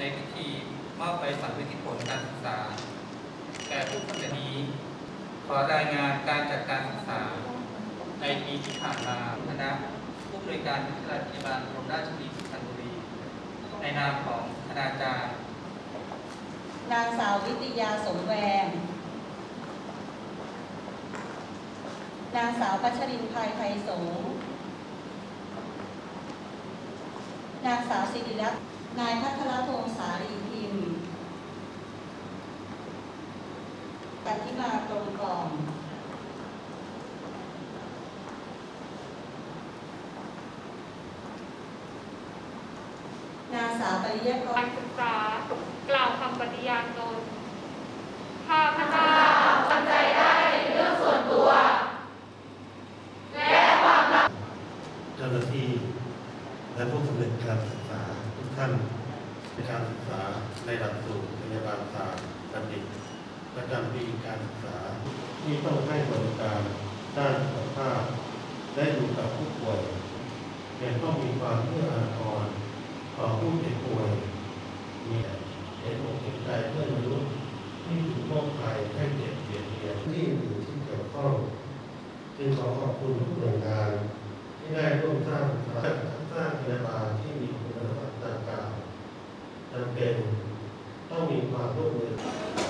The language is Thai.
พิธีมอบใบสำเร็จผลการศึกษาแก่ผู้คนนี้ขอรายงานการจัดการศึกษาในปีที่ผ่านมาคณะผู้บริการวิทยาลัยพยาบาลบรมราชินีสุพรรณบุรีในนามของคณาจารย์นางสาววิทยาสมแวงนางสาวพัชรินทร์ ภายไทยสงฆ์นางสาวศิริรัตน์ นายพัทรพงษ์ สาลีพิมพ์กันทิมา กลมกล่อมนางสาวปริยกรการศึกษากล่าวคำปฏิญาณตนข้าพเจ้าตั้งใจได้เรื่องส่วนตัวและความลับเจ้าหน้าที่และผู้สำเร็จการศึกษาทุกท่านในการศึกษาในหลักสูตรพยาบาลศาสตร์บัณฑิตประจำปีการศึกษาที่ต้องให้บริการด้านสุขภาพได้อยู่กับผู้ป่วยยังต้องมีความเอื้ออาทรต่อผู้เจ็บป่วยมีเห็นอกเห็นใจเพื่อนมนุษย์ที่ถูกโรคภัยไข้เจ็บเบียดเบียนที่อยู่ที่เกี่ยวข้องจึงขอขอบคุณทุกหน่วยงานที่ได้ร่วมสร้างพยาบาลที่มีคุณภาพต่างๆจำเป็นต้องมีความร่วมมือ